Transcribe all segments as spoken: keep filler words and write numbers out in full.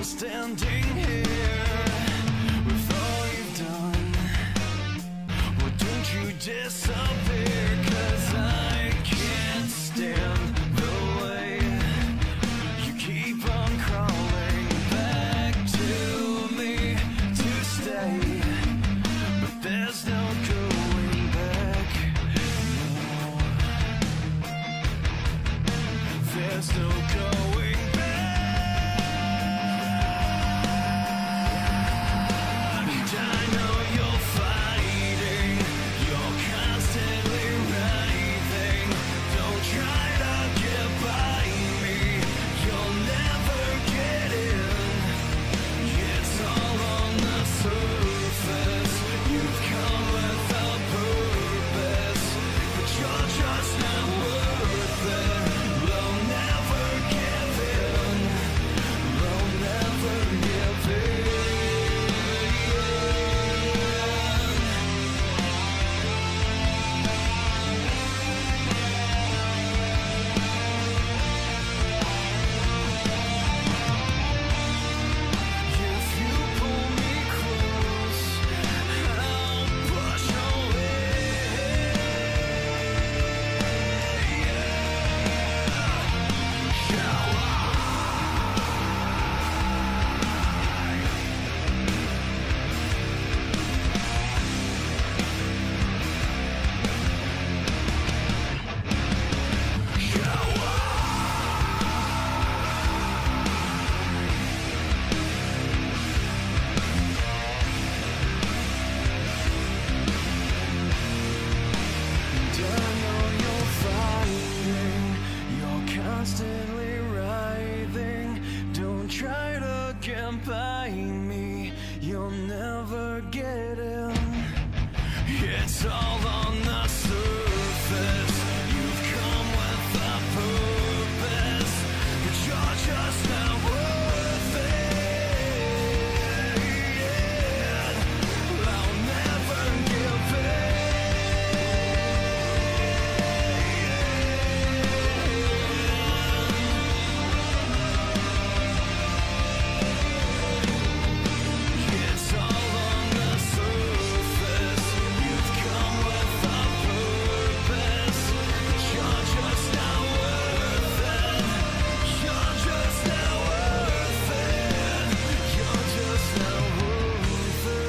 still standing here with all you've done. Well, don't you disappear, 'cause I can't stand the way you keep on crawling back to me to stay. But there's no going back, no. There's no going back. I know you're fighting, you're constantly writhing. Don't try to get by me, you'll never get in. It's all on the surface, you've come with a purpose, but you're just not worth it. They'll never give in, they'll never give in. If you pull me close, I'll push away. Constantly writhing. Don't try to get by me, you'll never get in. It's all on the surface, you've come with a purpose, but you're just not worth it. I'll never give in. It's all on the surface, you've come with a purpose, but you're just not worth it. You're just not worth it. You're just not worth it.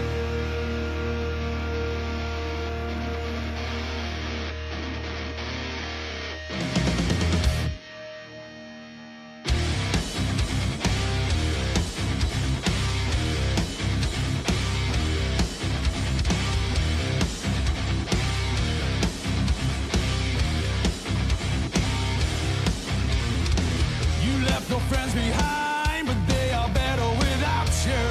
You left your friends behind, but they are better without you.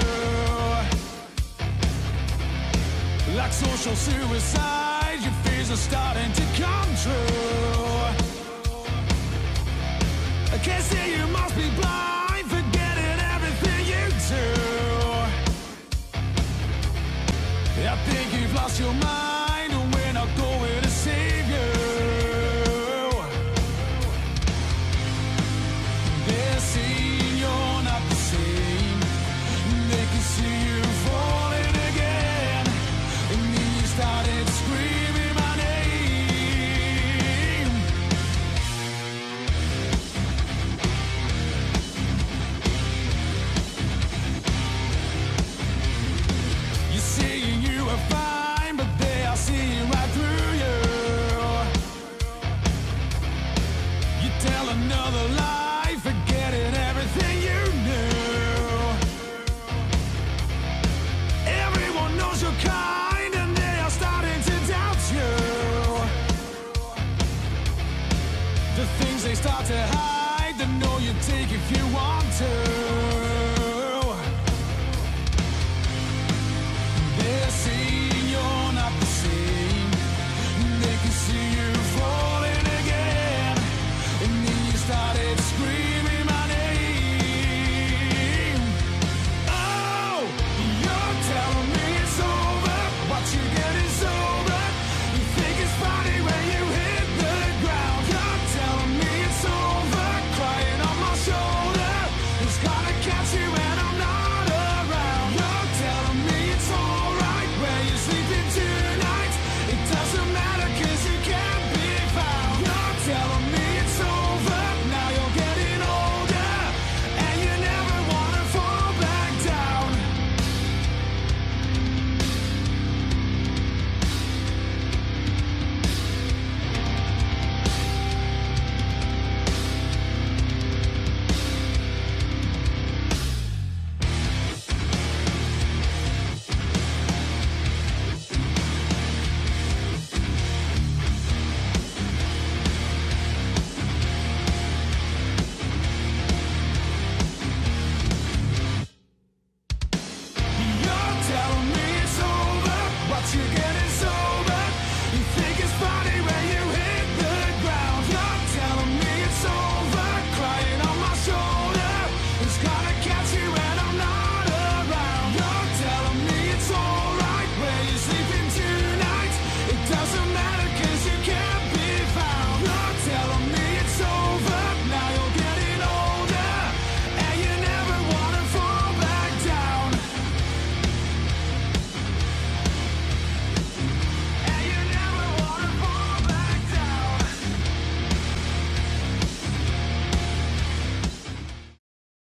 Like social suicide, your fears are starting to come true. I can't say you must be blind, forgetting everything you do. I think you've lost your mind, and we're not going to save you. They're saying you're not the same. They can see you falling again, and then you started screaming my name. You're saying you are fine, but they are seeing right through you. You tell another lie, forgetting everything you knew. Everyone knows you're kind, and they are starting to doubt you. The things they start to hide, they know you take if you want to.